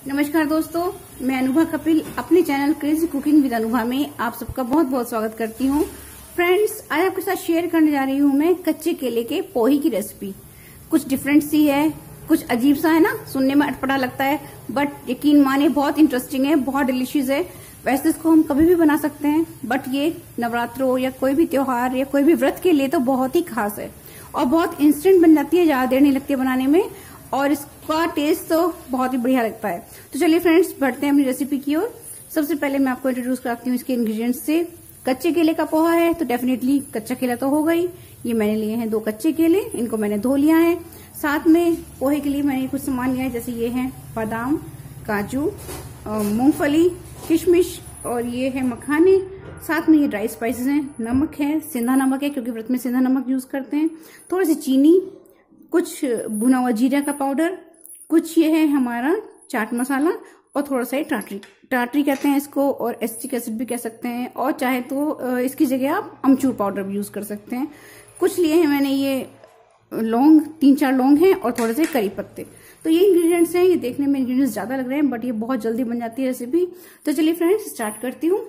नमस्कार दोस्तों, मैं अनुभा कपिल अपने channel crazy cooking with Anubha में आप सबका बहुत बहुत स्वागत करती हूँ। फ्रेंड्स, आज आपके साथ शेयर करने जा रही हूँ मैं कच्चे केले के पोहे की रेसिपी। कुछ डिफरेंट सी है, कुछ अजीब सा है ना, सुनने में अटपटा लगता है, बट यकीन माने बहुत इंटरेस्टिंग है, बहुत डिलीशियस है। वैसे इसको हम कभी भी बना सकते हैं, बट ये नवरात्रों या कोई भी त्योहार या कोई भी व्रत के लिए तो बहुत ही खास है और बहुत इंस्टेंट बन जाती है, ज्यादा देर नहीं लगती है बनाने में और इसका टेस्ट तो बहुत ही बढ़िया लगता है। तो चलिए फ्रेंड्स, बढ़ते हैं अपनी रेसिपी की ओर। सबसे पहले मैं आपको इंट्रोड्यूस कराती हूँ इसके इंग्रेडिएंट्स से। कच्चे केले का पोहा है तो डेफिनेटली कच्चा केला तो होगा ही। ये मैंने लिए हैं 2 कच्चे केले, इनको मैंने धो लिया है। साथ में पोहे के लिए मैंने कुछ सामान लिया है, जैसे ये है बादाम, काजू, मूंगफली, किशमिश और ये है मखाने। साथ में ये ड्राई स्पाइसेस हैं, नमक है, सेंधा नमक है क्योंकि व्रत में सेंधा नमक यूज करते हैं, थोड़ी सी चीनी, कुछ भुना हुआ जीरा का पाउडर, कुछ ये है हमारा चाट मसाला और थोड़ा सा टाटरी कहते हैं इसको और एसिटिक एसिड भी कह सकते हैं, और चाहे तो इसकी जगह आप अमचूर पाउडर भी यूज कर सकते हैं। कुछ लिए हैं मैंने ये लौंग, 3-4 लौंग हैं और थोड़े से करी पत्ते। तो ये इंग्रेडिएंट्स हैं। ये देखने में इंग्रेडिएंट्स ज्यादा लग रहे हैं बट ये बहुत जल्दी बन जाती है रेसिपी। तो चलिए फ्रेंड्स, स्टार्ट करती हूँ।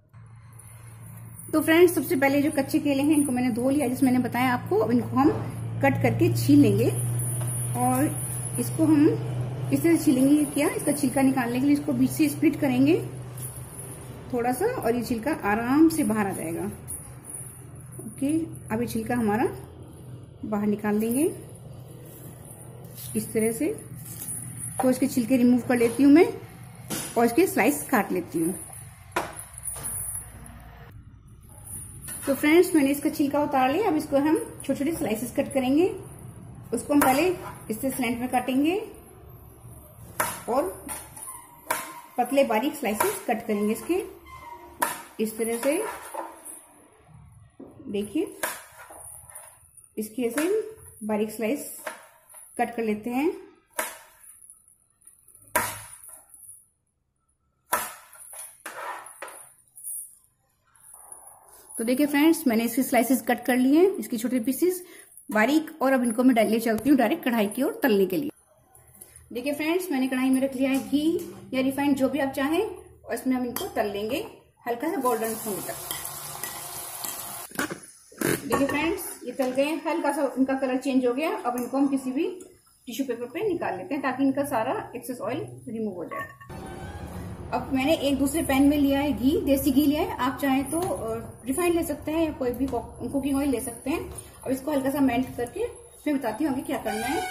तो फ्रेंड्स, सबसे पहले जो कच्चे केले हैं इनको मैंने धो लिया, जिसमें मैंने बताया आपको। अब इनको हम कट करके छील लेंगे और इसको हम इस तरह से छीलेंगे। क्या इसका छिलका निकालने के लिए इसको बीच से स्प्लिट करेंगे थोड़ा सा और ये छिलका आराम से बाहर आ जाएगा। ओके, अब ये छिलका हमारा बाहर निकाल देंगे इस तरह से। तो इसके छिलके रिमूव कर लेती हूँ मैं और इसके स्लाइस काट लेती हूँ। तो फ्रेंड्स, मैंने इसका छिलका उतार लिया। अब इसको हम छोटे छोटे स्लाइसेस कट करेंगे। उसको हम पहले इससे स्लैंट में काटेंगे और पतले बारीक स्लाइसेस कट करेंगे इसके इस तरह से। देखिए, इसकी ऐसे बारीक स्लाइस कट कर लेते हैं। तो देखिए फ्रेंड्स, मैंने इसकी स्लाइसेस कट कर लिए हैं, इसकी छोटे पीसेस बारीक, और अब इनको मैं ले चलती हूँ डायरेक्ट कढ़ाई की ओर तलने के लिए। देखिए फ्रेंड्स, मैंने कढ़ाई में रख लिया है घी या रिफाइंड, जो भी आप चाहें, और इसमें हम इनको तल लेंगे हल्का सा गोल्डन होने तक। देखिए फ्रेंड्स, ये तल गए, हल्का सा इनका कलर चेंज हो गया। अब इनको हम किसी भी टिश्यू पेपर पे निकाल लेते हैं ताकि इनका सारा एक्सेस ऑयल रिमूव हो जाए। अब मैंने एक दूसरे पैन में लिया है घी, देसी घी लिया है। आप चाहें तो रिफाइंड ले सकते हैं या कोई भी कुकिंग ऑयल ले सकते हैं। अब इसको हल्का सा मेल्ट करके मैं बताती हूँ आगे क्या करना है।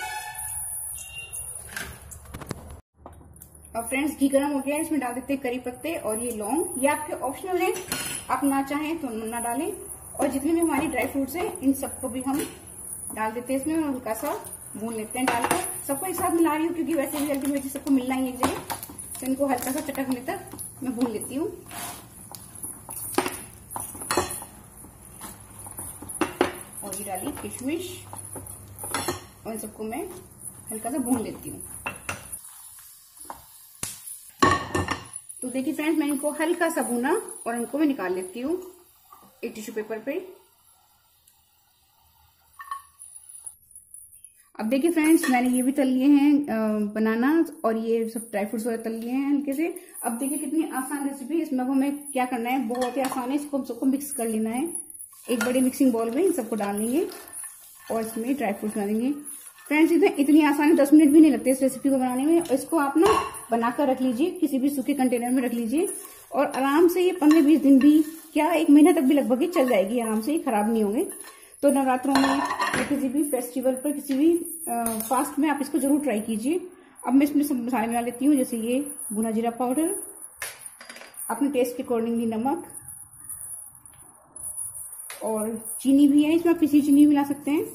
अब फ्रेंड्स, घी गर्म हो गया है, इसमें डाल देते हैं करी पत्ते और ये लौंग। ये आपके ऑप्शनल है, आप ना चाहें तो ना डालें। और जितने भी हमारी ड्राई फ्रूट्स हैं इन सबको भी हम डाल देते हैं इसमें और हल्का सा भून लेते हैं। डालकर सबको एक साथ मिला रही हूँ क्योंकि वैसे भी अल्टीमेटली सबको मिलना ही एक जगह, तो इनको हल्का सा चटकने तक मैं भून लेती हूँ। और ये डाली किशमिश और इन सबको मैं हल्का सा भून लेती हूँ। तो देखिए फ्रेंड्स, मैंने इनको हल्का सा भूना और इनको मैं निकाल लेती हूँ एक टिश्यू पेपर पे। अब देखिए फ्रेंड्स, मैंने ये भी तल लिए हैं बनाना और ये सब ड्राई फ्रूट्स वगैरह तल लिए हैं हल्के से। अब देखिए कितनी आसान रेसिपी है। इसमें हमें क्या करना है, बहुत ही आसान है। इसको हम सबको मिक्स कर लेना है एक बड़े मिक्सिंग बाउल में। इन सबको डाल लेंगे और इसमें ड्राई फ्रूट्स डालेंगे। फ्रेंड्स, इतनी आसान है, 10 मिनट भी नहीं लगते इस रेसिपी को बनाने में। और इसको आप ना बनाकर रख लीजिए, किसी भी सूखे कंटेनर में रख लीजिए और आराम से ये 15-20 दिन भी, क्या 1 महीना तक भी लगभग चल जाएगी आराम से, खराब नहीं होंगे। तो नवरात्रों में या किसी भी फेस्टिवल पर, किसी भी फास्ट में आप इसको जरूर ट्राई कीजिए। अब मैं इसमें सब मसाले मिला लेती हूँ, जैसे ये भुना जीरा पाउडर, अपने टेस्ट के अकॉर्डिंगली नमक, और चीनी भी है इसमें, पिसी चीनी मिला सकते हैं,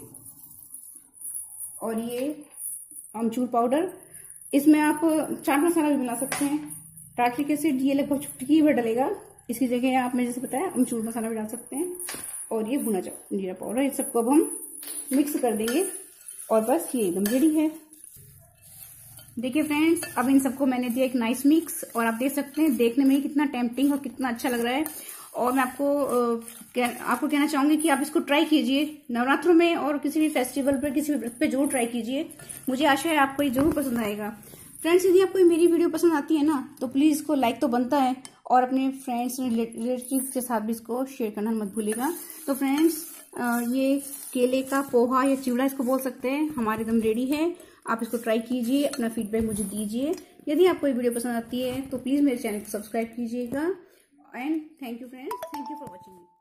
और ये अमचूर पाउडर। इसमें आप चाट मसाला भी मिला सकते हैं, टाटरिक एसिड, ये लगभग चुटकी भर डलेगा। इसकी जगह आप, मैं जैसे बताया, अमचूर मसाला भी डाल सकते हैं, और ये भुना जीरा पाउडर। इस सबको अब हम मिक्स कर देंगे और बस ये एकदम रेडी है। देखिए फ्रेंड्स, अब इन सबको मैंने दिया एक नाइस मिक्स और आप देख सकते हैं देखने में कितना टेम्पटिंग और कितना अच्छा लग रहा है। और मैं आपको कहना चाहूंगी कि आप इसको ट्राई कीजिए नवरात्रों में और किसी भी फेस्टिवल पर, किसी भी व्रत पे जरूर ट्राई कीजिए। मुझे आशा है आपको ये जरूर पसंद आएगा। फ्रेंड्स, यदि आपको मेरी वीडियो पसंद आती है ना तो प्लीज इसको लाइक तो बनता है, और अपने फ्रेंड्स रिलेटिव्स के साथ भी इसको शेयर करना मत भूलिएगा। तो फ्रेंड्स, ये केले का पोहा या चिवड़ा इसको बोल सकते हैं, हमारे एकदम रेडी है। आप इसको ट्राई कीजिए, अपना फीडबैक मुझे दीजिए। यदि आपको ये वीडियो पसंद आती है तो प्लीज मेरे चैनल को सब्सक्राइब कीजिएगा। And thank you friends, thank you for watching.